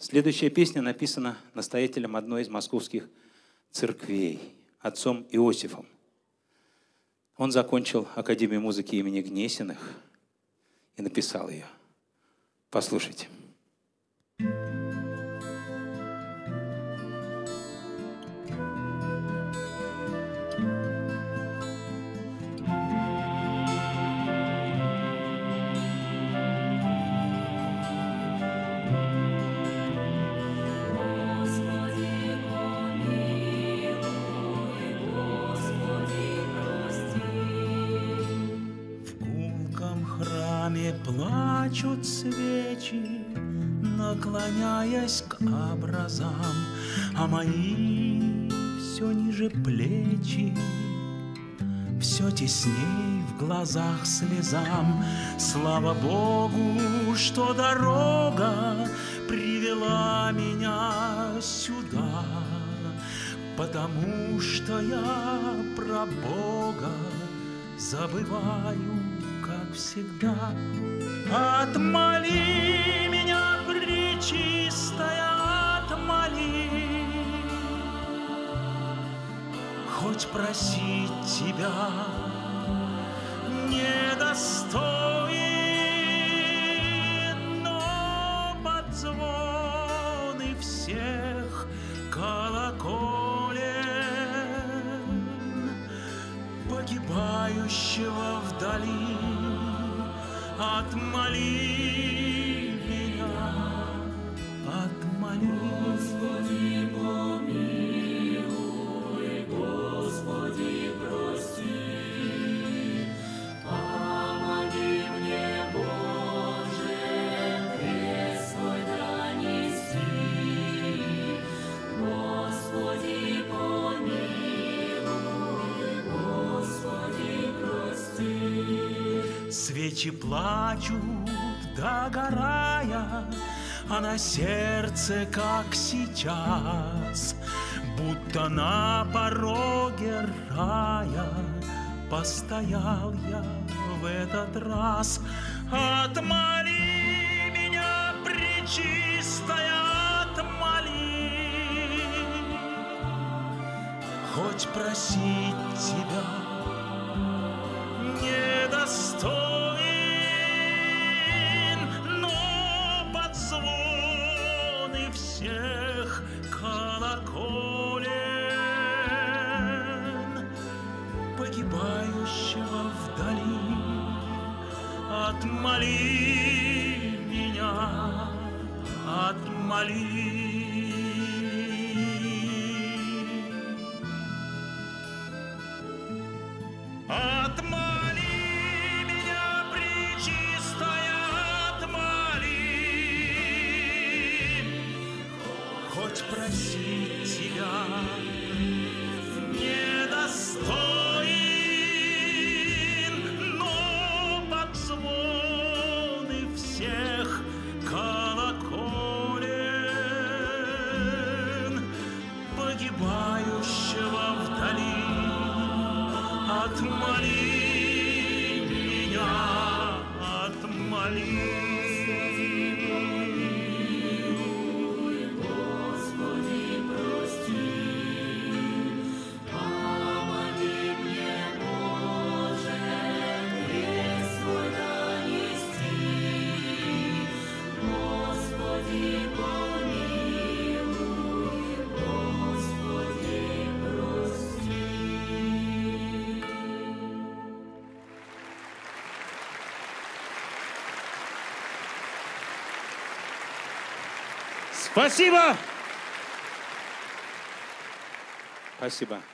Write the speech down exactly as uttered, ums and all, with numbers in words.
Следующая песня написана настоятелем одной из московских церквей, отцом Иосифом. Он закончил Академию музыки имени Гнесиных и написал ее. Послушайте. Плачут свечи, наклоняясь к образам, а мои все ниже плечи, все тесней в глазах слезам. Слава Богу, что дорога привела меня сюда, потому что я про Бога забываю, как всегда. Отмоли меня, Пречистая, отмоли, хоть просить тебя недостоин, но под звоны всех колоколен погибающего вдали отмоли меня, отмоли. Господи, помилуй, Господи, прости, помоги мне, Боже, крест свой донести. Господи, помилуй, Господи, прости. Свечи плачут, догорая, а на сердце, как сейчас, будто на пороге рая постоял я в этот раз. Отмоли меня, Пречистая, отмоли, хоть просить тебя недостоин, но под звоны всех колоколен погибающего вдали отмоли меня, отмоли. Просить тебя недостоин, но под звоны всех колоколен погибающего вдали отмоли меня, отмоли. Спасибо! Спасибо.